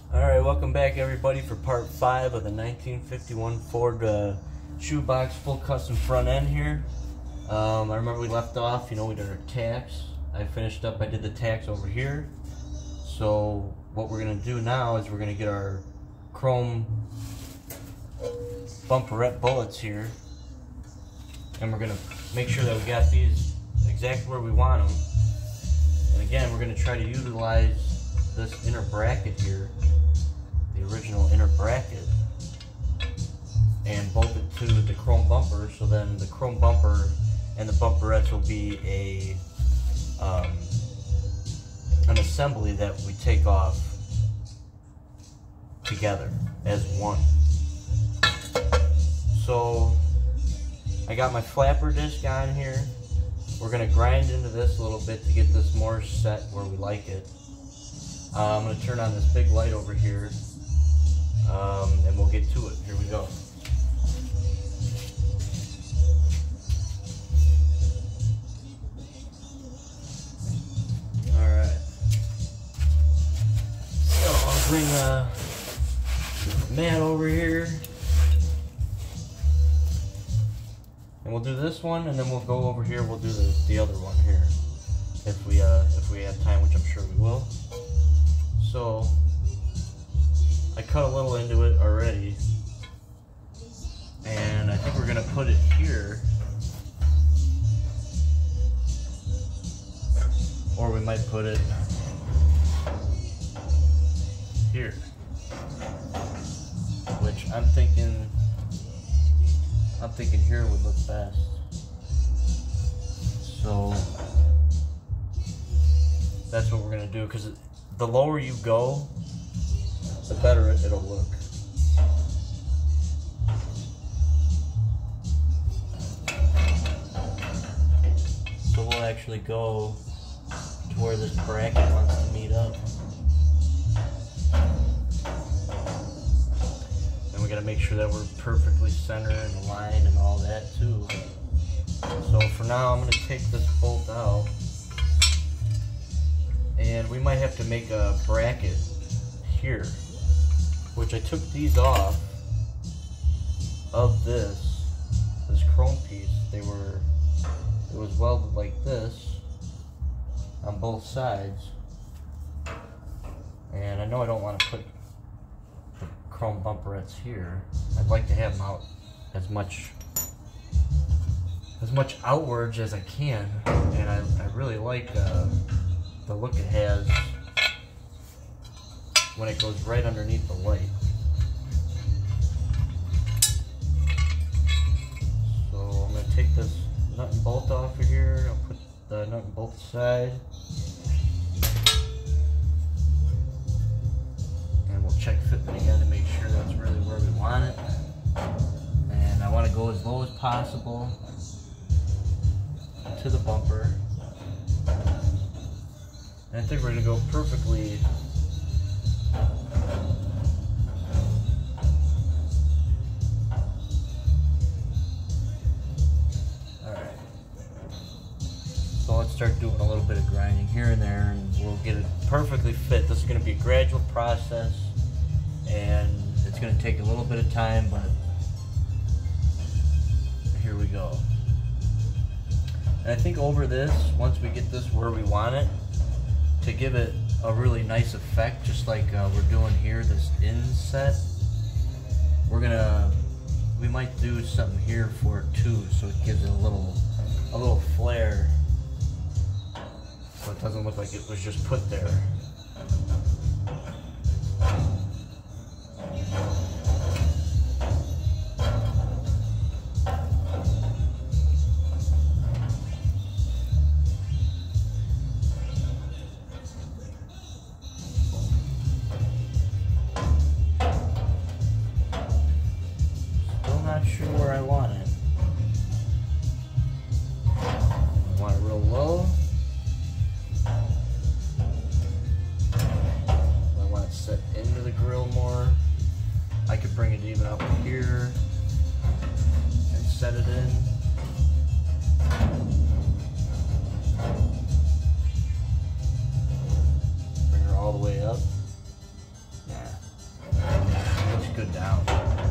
Alright, welcome back everybody for part 5 of the 1951 Ford shoebox full custom front end here. I remember we left off, we did our tacks. I finished up, I did the tacks over here. So what we're going to do now is we're going to get our chrome bumperette bullets here. And we're going to make sure that we got these exactly where we want them. And again, we're going to try to utilize this inner bracket here, the original inner bracket, and bolt it to the chrome bumper, so then the chrome bumper and the bumperettes will be an assembly that we take off together as one. So I got my flapper disc on here. We're going to grind into this a little bit to get this more set where we like it. I'm going to turn on this big light over here, and we'll get to it. Here we go. Alright. So I'll bring Matt over here. And we'll do this one, and then we'll go over here. We'll do the other one here, if we have time, which I'm sure we will. So I cut a little into it already, and I think we're gonna put it here, or we might put it here, which I'm thinking here would look best. So that's what we're gonna do, because the lower you go, the better it'll look. So we'll actually go to where this bracket wants to meet up. We gotta make sure that we're perfectly centered and aligned and all that too. So for now, I'm gonna take this bolt out, and we might have to make a bracket here, which I took these off of this chrome piece. It was welded like this on both sides, and I know I don't want to put chrome bumperettes here. I'd like to have them out as much outwards as I can, and I really like the look it has when it goes right underneath the light. So I'm going to take this nut and bolt off of here. I'll put the nut and bolt aside. Check fitment again to make sure that's really where we want it. And I want to go as low as possible to the bumper. And I think we're going to go perfectly alright. So let's start doing a little bit of grinding here and there, and we'll get it perfectly fit. This is going to be a gradual process, and it's going to take a little bit of time, but here we go. And I think over this, once we get this where we want it, to give it a really nice effect, just like we're doing here, this inset, we might do something here for it too, so it gives it a little flare, so it doesn't look like it was just put there. Not sure where I want it. I want it real low. I want it set into the grill more. I could bring it even up here and set it in. Bring her all the way up. Yeah. good down.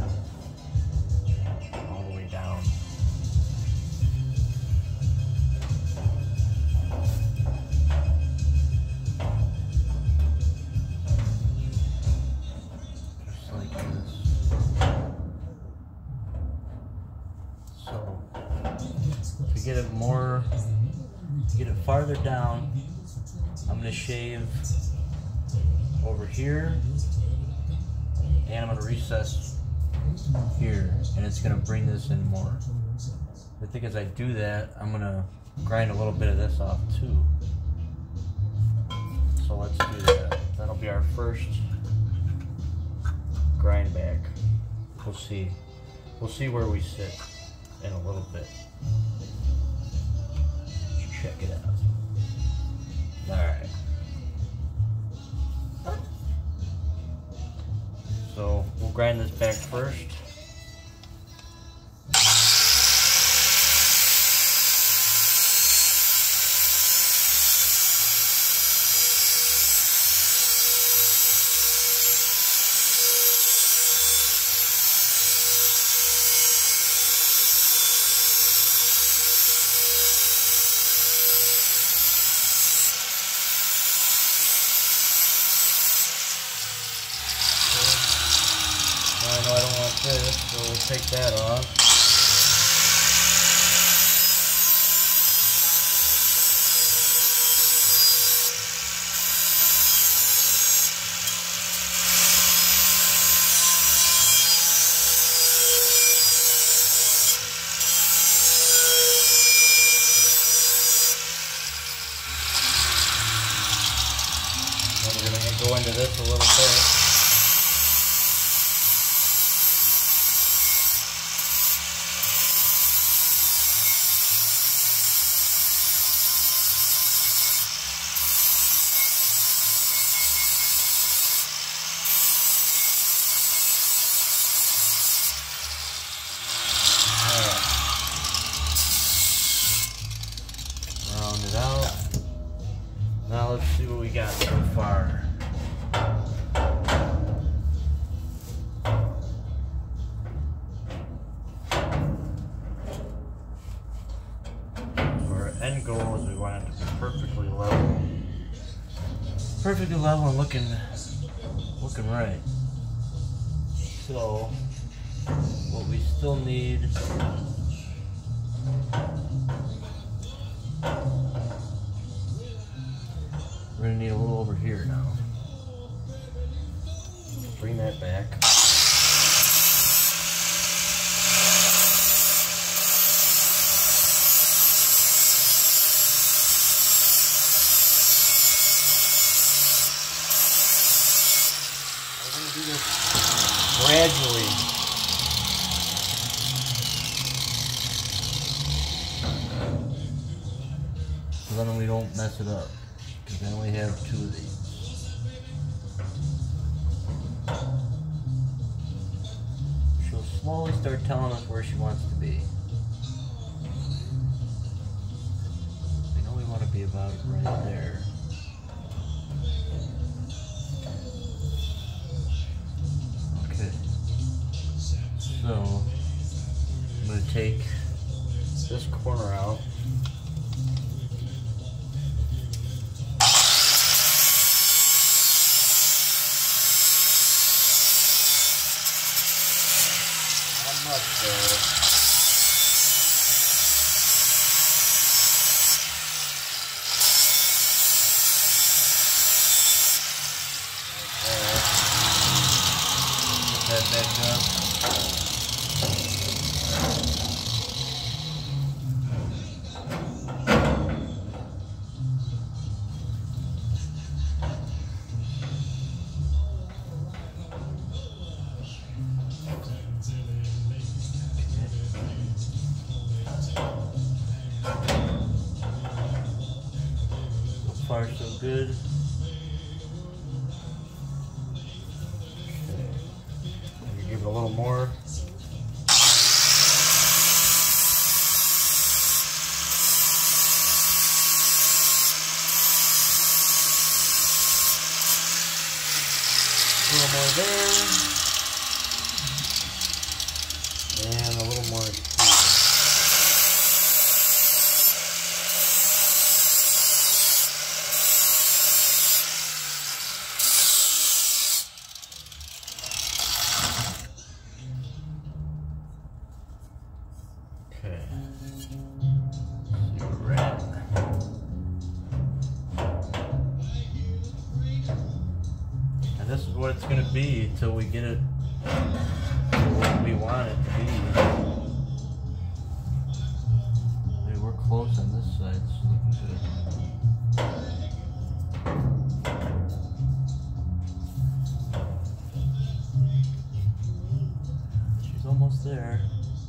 All the way down. Just like this. So, to get it more, to get it farther down, I'm going to shave over here, and I'm going to recess here, and it's going to bring this in more. I think as I do that, I'm going to grind a little bit of this off too. So let's do that. That'll be our first grind back. We'll see. We'll see where we sit in a little bit. Let's check it out. Alright. So we'll grind this back first. I know I don't want this, so we'll take that off. Then we're going to go into this a little bit. Round it out. Now let's see what we got so far. Our end goal is we want it to be perfectly level. Perfectly level and looking right. So what we still need, we're going to need a little over here now. Bring that back. We're going to do this gradually. So then we don't mess it up. Because I only have 2 of these. She'll slowly start telling us where she wants to be. We know we want to be about right there. Okay. So, I'm going to take this corner out. Much there. Put that back up. So far, so good. Okay. Give it a little more. A little more there. And this is what it's gonna be until we get it to what we want it to be. Hey, we're close on this side, so looking good. She's almost there.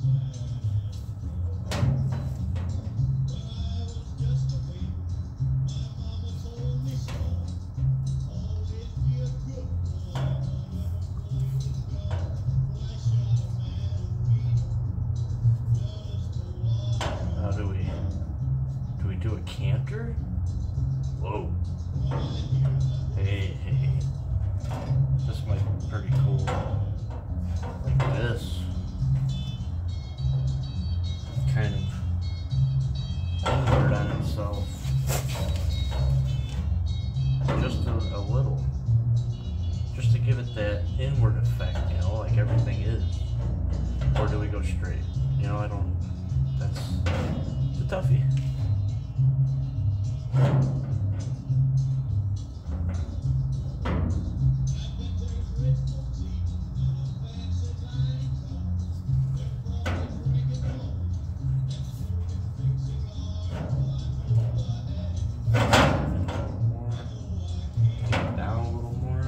Do we do a canter? Whoa. Hey. This might be pretty cool. Like this. Kind of inward on itself. Just a little. Just to give it that inward effect, you know, like everything is. Or do we go straight? You know, that's a toughie. Down a little more.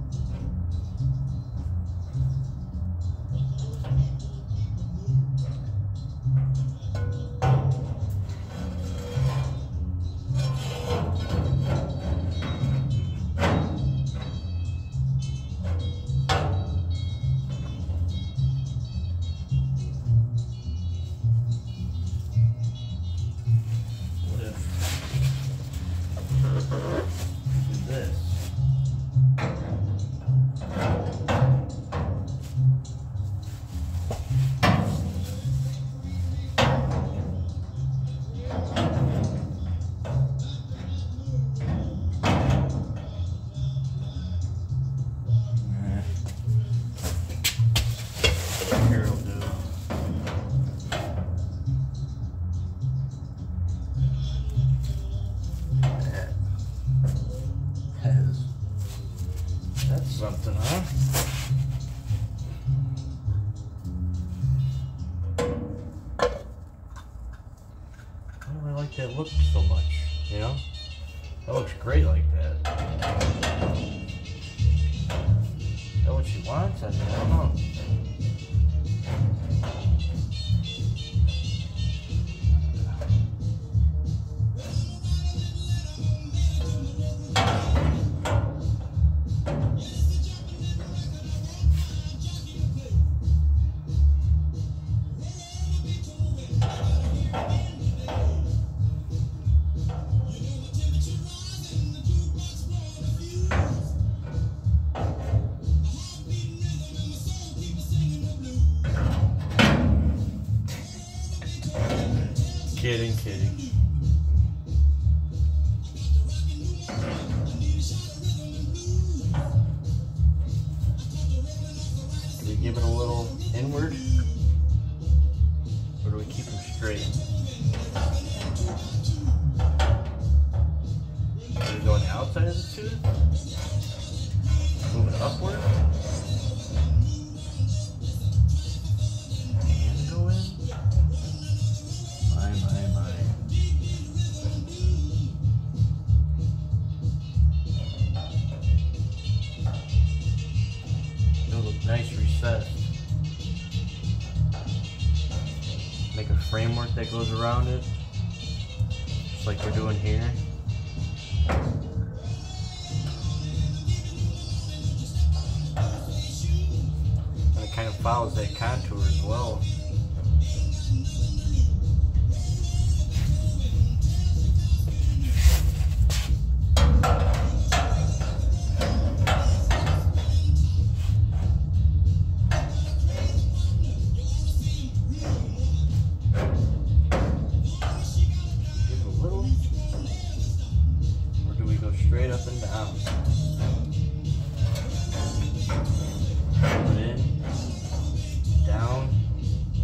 That's something, huh? I don't really like that look so much, you know? That looks great like that. Is that what she wants? I mean, I don't know. Kidding. Do we give it a little inward? Or do we keep them straight? Are we going outside of the tooth? Move it upward? And go in? My. It'll look nice recessed. Make a framework that goes around it, just like we're doing here. And it kind of follows that contour as well. Straight up and down. Pull it in, down,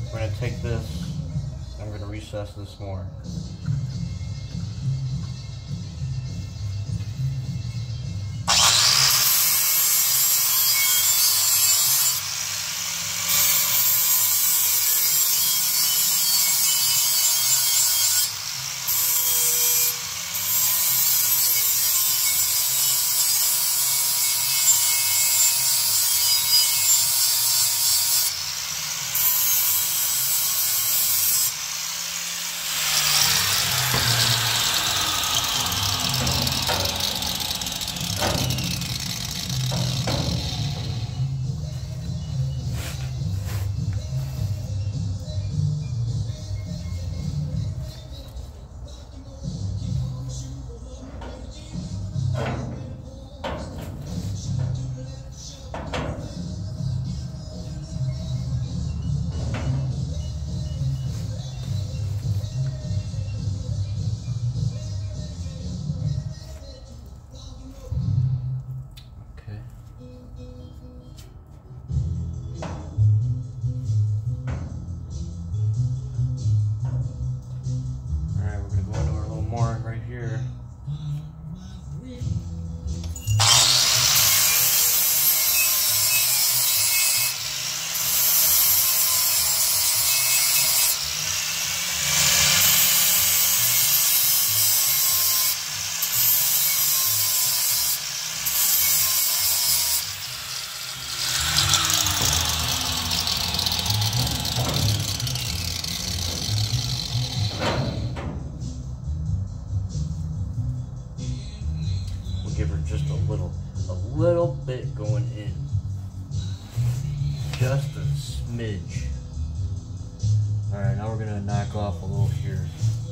We're going to take this, and we're going to recess this more. Give her just a little bit going in, just a smidge. All right, now we're gonna knock off a little here.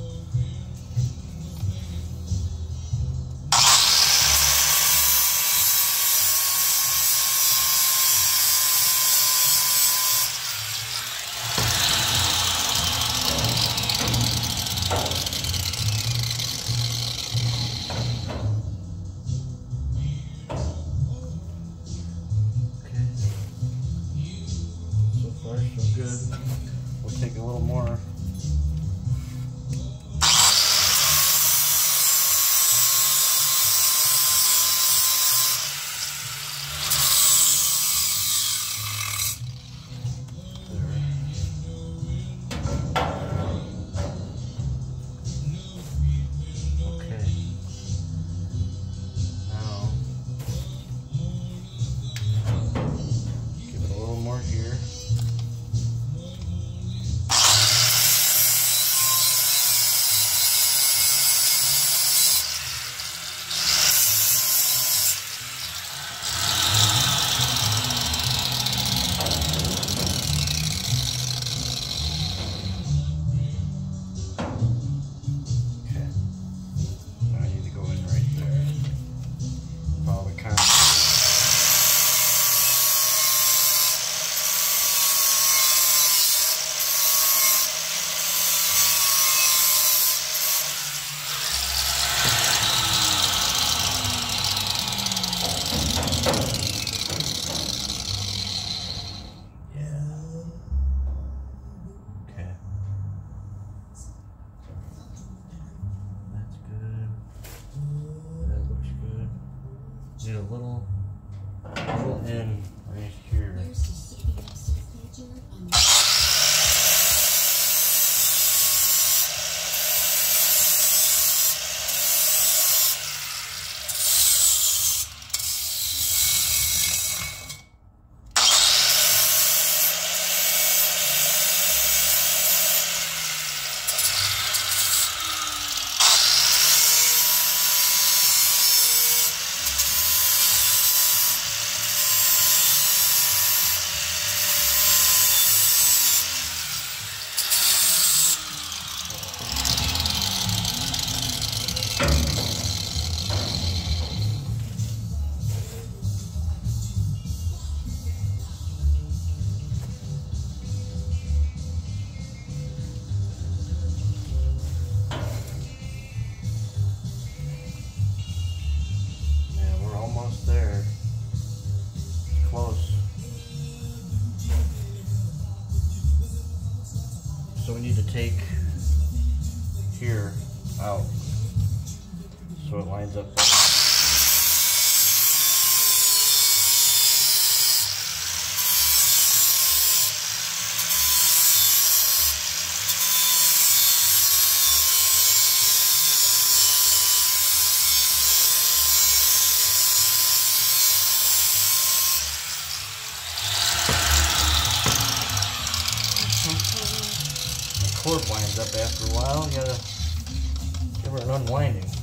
So good. We'll take a little more. Need a little in right here. we need to take here out so it lines up. The cord winds up after a while. You gotta give her an unwinding.